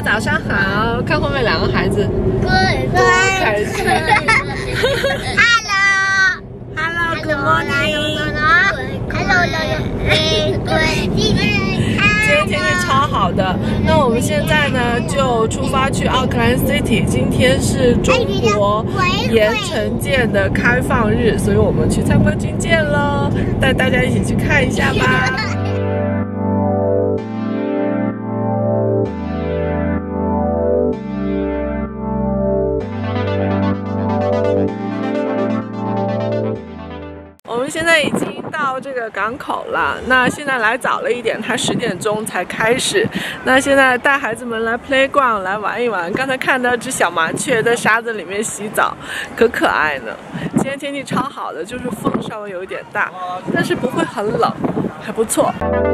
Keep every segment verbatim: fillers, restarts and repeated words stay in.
早上好！看后面两个孩子，多开心 ！Hello，Hello，Good morning。Hello，今天天气超好的。那我们现在呢，就出发去奥克兰 City。今天是中国盐城舰的开放日，所以我们去参观军舰喽，带大家一起去看一下吧。我们现在已经到这个港口了，那现在来早了一点，它十点钟才开始。那现在带孩子们来 playground 来玩一玩。刚才看到只小麻雀在沙子里面洗澡，可可爱呢。今天天气超好的，就是风稍微有一点大，但是不会很冷，还不错。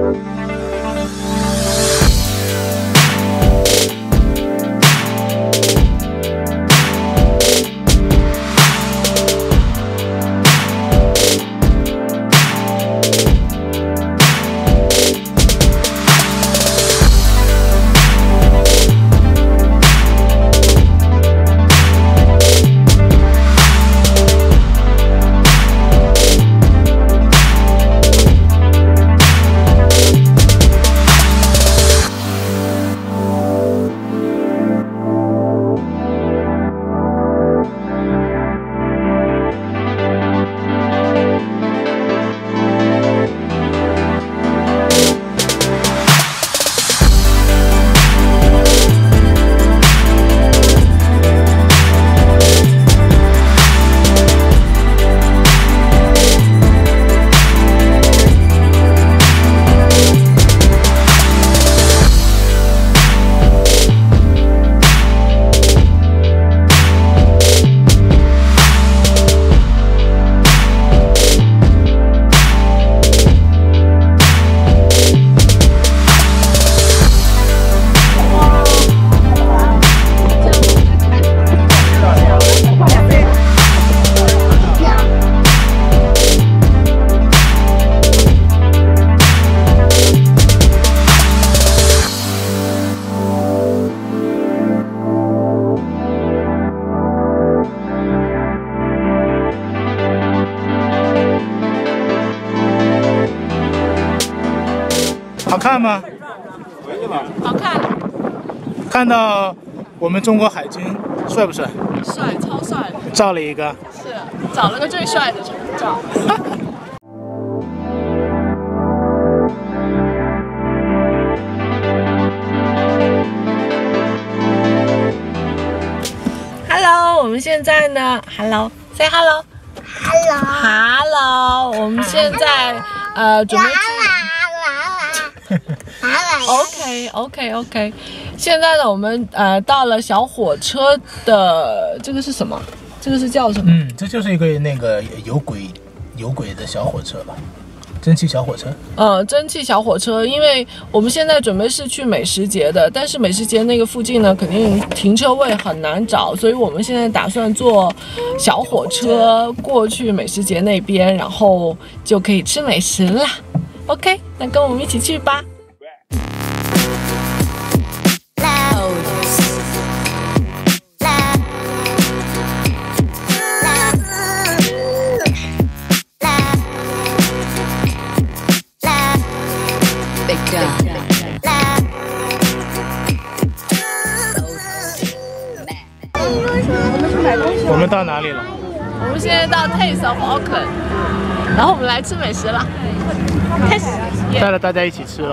好看吗？ 好看。 看到我们中国海军帅不帅？ 帅，超帅的。 照了一个。 是，找了个最帅的照。Hello， 我们现在呢 ，Hello，say hello。Hello。Hello， 我们现在呃准备去。OK OK OK， 现在呢，我们呃到了小火车的这个是什么？这个是叫什么？ 嗯，这就是一个那个有轨有轨的小火车吧，蒸汽小火车。 呃，蒸汽小火车，因为我们现在准备是去美食节的，但是美食节那个附近呢，肯定停车位很难找，所以我们现在打算坐小火车过去美食节那边，然后就可以吃美食啦。OK， 那跟我们一起去吧。 我们到哪里了？ 我们现在到 Taste of Auckland， 然后我们来吃美食了。开始， 带着大家一起吃哦。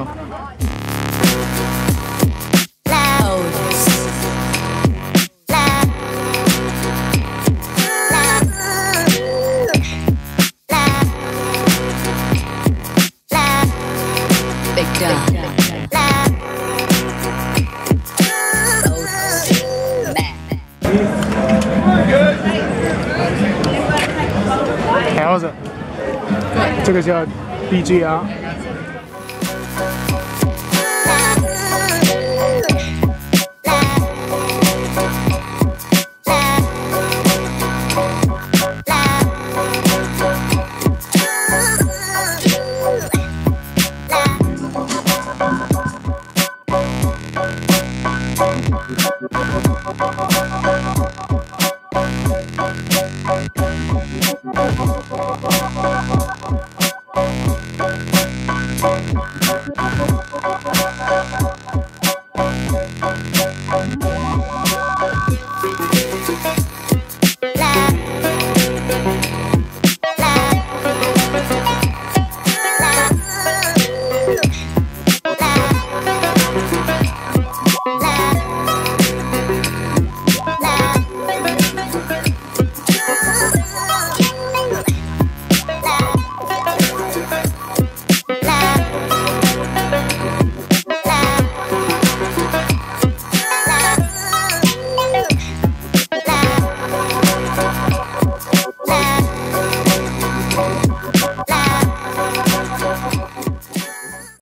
条子，这个叫 B G R。